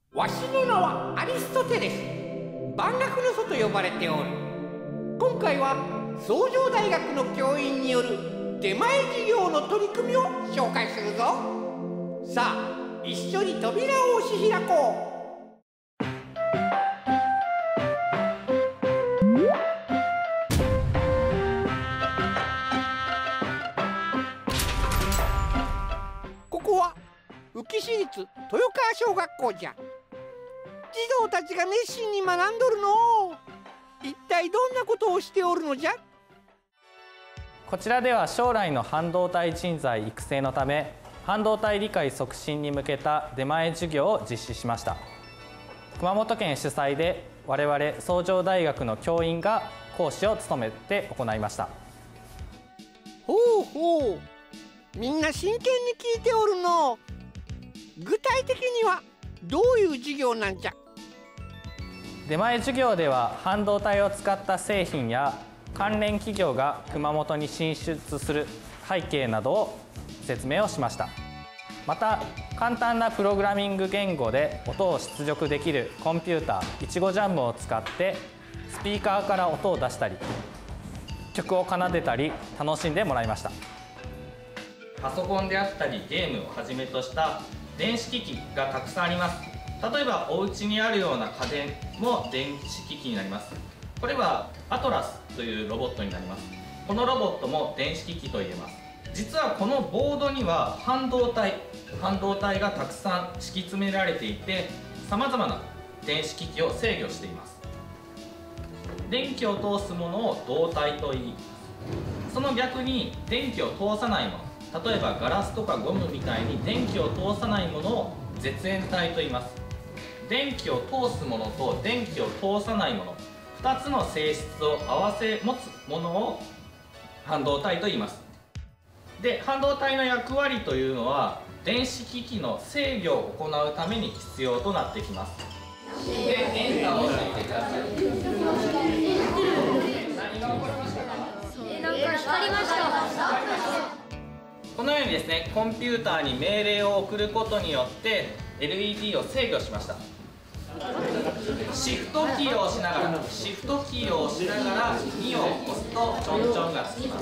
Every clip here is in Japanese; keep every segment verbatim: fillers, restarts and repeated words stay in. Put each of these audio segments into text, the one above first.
わしの名はアリストテレス、万学の祖と呼ばれておる。今回は崇城大学の教員による出前授業の取り組みを紹介するぞ。さあ一緒に扉を押し開こう。ここは宇城市立豊川小学校じゃ。児童たちが熱心に学んどるの。一体どんなことをしておるのじゃ。 こちらでは将来の半導体人材育成のため、半導体理解促進に向けた出前授業を実施しました。熊本県主催で我々崇城大学の教員が講師を務めて行いました。 ほうほう、みんな真剣に聞いておるの。具体的にはどういう授業なんじゃ。 出前授業では半導体を使った製品や関連企業が熊本に進出する背景などを説明をしました。また簡単なプログラミング言語で音を出力できるコンピューターいちごジャムを使ってスピーカーから音を出したり曲を奏でたり楽しんでもらいました。パソコンであったりゲームをはじめとした電子機器がたくさんあります。例えばお家にあるような家電も電子機器になります。これはアトラスというロボットになります。このロボットも電子機器と言えます。実はこのボードには半導体半導体がたくさん敷き詰められていて、さまざまな電子機器を制御しています。電気を通すものを導体と言い、その逆に電気を通さないもの、例えばガラスとかゴムみたいに電気を通さないものを絶縁体と言います。電気を通すものと電気を通さないもの、ふたつの性質を併せ持つものを半導体と言います。で、半導体の役割というのは電子機器の制御を行うために必要となってきます。で、エンターを押してください。何が起こりましたか？ なんか光りました。 このようにですね、コンピューターに命令を送ることによって エルイーディー を制御しました。シフトキーを押しながらシフトキーを押しながらにを押すとちょんちょんがつきます。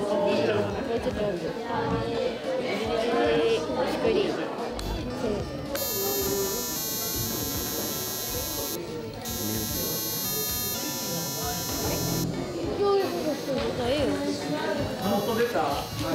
音出た？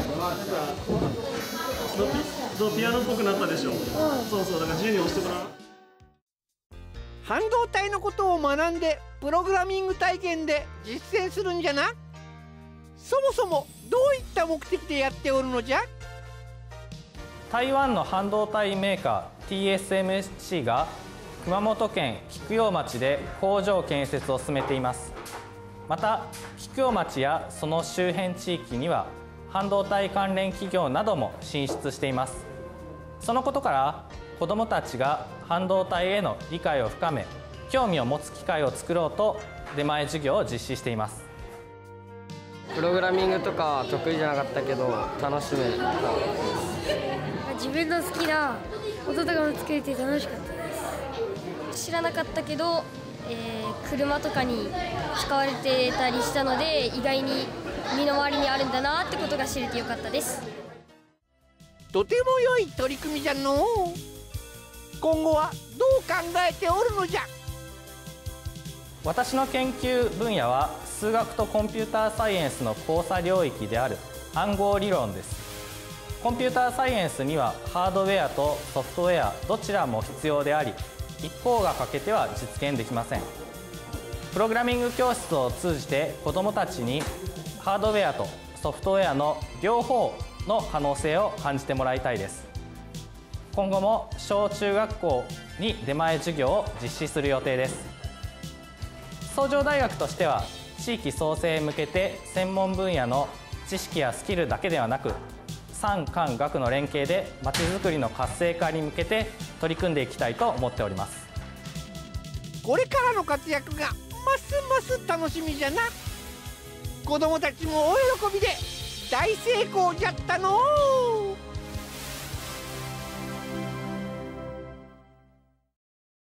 どうピアノっぽくなったでしょ。うん、そうそう、だから自由に押してごらん。 半導体のことを学んでプログラミング体験で実践するんじゃな。そもそもどういった目的でやっておるのじゃ。 台湾の半導体メーカー ティーエスエムシー が熊本県菊陽町で工場建設を進めています。また菊陽町やその周辺地域には半導体関連企業なども進出しています。そのことから子どもたちが半導体への理解を深め、興味を持つ機会を作ろうと出前授業を実施しています。 プログラミングとか得意じゃなかったけど楽しめた。 自分の好きな音とかも作れて楽しかったです。知らなかったけど、えー、車とかに使われてたりしたので、意外に身の回りにあるんだなってことが知れてよかったです。 とても良い取り組みじゃのう。今後はどう考えておるのじゃ。 私の研究分野は数学とコンピューターサイエンスの交差領域である暗号理論です。コンピューターサイエンスにはハードウェアとソフトウェアどちらも必要であり、一方が欠けては実現できません。プログラミング教室を通じて子どもたちにハードウェアとソフトウェアの両方の可能性を感じてもらいたいです。今後も小中学校に出前授業を実施する予定です。崇城大学としては地域創生へ向けて専門分野の知識やスキルだけではなく、産官学の連携でまちづくりの活性化に向けて取り組んでいきたいと思っております。 これからの活躍がますます楽しみじゃな。子供たちも大喜びで大成功じゃったのう。